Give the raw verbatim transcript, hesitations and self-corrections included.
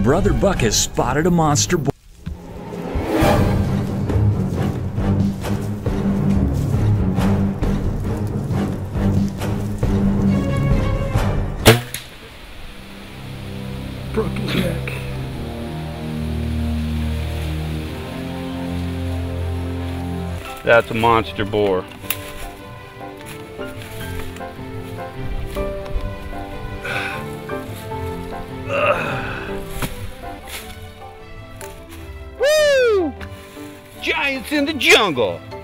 Brother Buck has spotted a monster boar. Broke his neck. That's a monster boar. Woo! Giants in the jungle.